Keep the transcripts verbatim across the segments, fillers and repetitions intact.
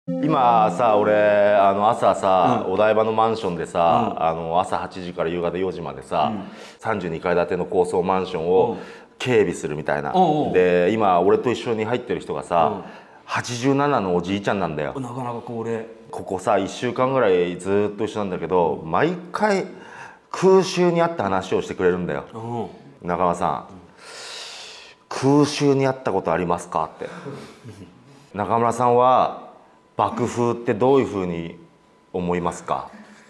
今さ、俺あの朝さ、うん、お台場のマンションでさ、うん、あの朝はちじから夕方よじまでさ、うん、さんじゅうにかい建ての高層マンションを警備するみたいな、うん、で今俺と一緒に入ってる人がさ、うん、はちじゅうななのおじいちゃんなんだよ。 なかなか高齢。 ここさいっしゅうかんぐらいずっと一緒なんだけど、毎回空襲にあった話をしてくれるんだよ。うん、中間さん、うん、空襲にあったことありますかって中村さんは爆風ってどういうふうに思いますか？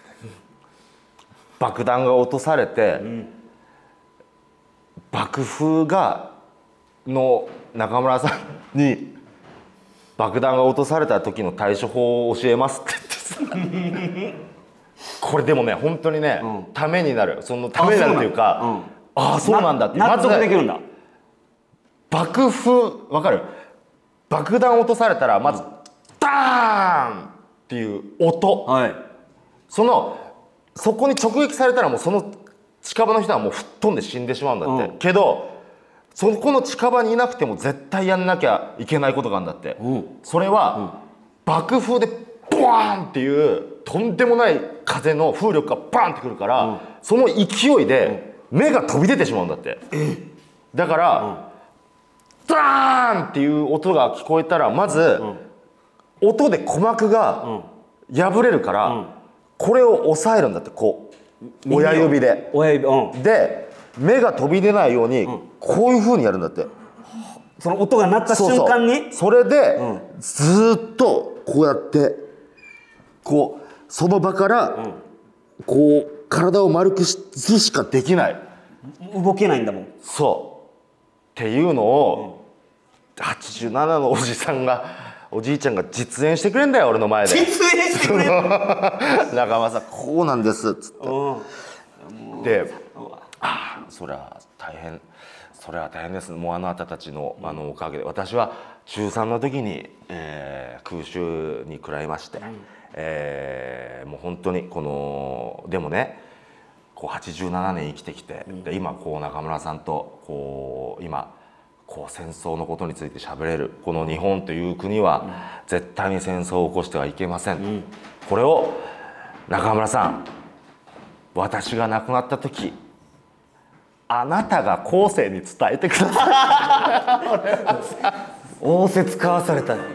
爆弾が落とされて、うん、爆風がの中村さんに爆弾が落とされた時の対処法を教えますって言ってさこれでもね本当にね、うん、ためになる。そのためになるっていうか、ああそうなんだって納得できるんだ。 爆風わかる？爆弾落とされたらまず、うん、ダーンっていう音、はい、そのそこに直撃されたらもうその近場の人はもう吹っ飛んで死んでしまうんだって、うん、けどそこの近場にいなくても絶対やんなきゃいけないことがあるんだって、うん、それは、うん、爆風でボワーンっていうとんでもない風の風力がバーンってくるから、うん、その勢いで目が飛び出てしまうんだって、うん、だから、うん、ダーンっていう音が聞こえたらまず、うん、音で鼓膜が破れるから、うん、これを押さえるんだって、こう親指で親指、うん、 で目が飛び出ないように、うん、こういう風にやるんだって。 その音が鳴った瞬間にそれで、うん、ずっとこうやってこうその場から、うん、こう体を丸くすしかできない。 動けないんだもん。 そうっていうのを、うん、はちじゅうななのおじさんがおじいちゃんが実演してくれんだよ俺の前で。 実演してくれる中間さんこうなんですっつって、うん、でああそれは大変それは大変です。もうあなたたちの、あのおかげで私はちゅうさんの時に、えー、空襲に食らいまして、うん、えー、もう本当にこのでもねこうはちじゅうななねん生きてきて、うん、で今こう中村さんとこう今こう戦争のことについて喋れるこの日本という国は、うん、絶対に戦争を起こしてはいけません、うん、これを中村さん私が亡くなった時あなたが後世に伝えてください。 仰せつかわされた。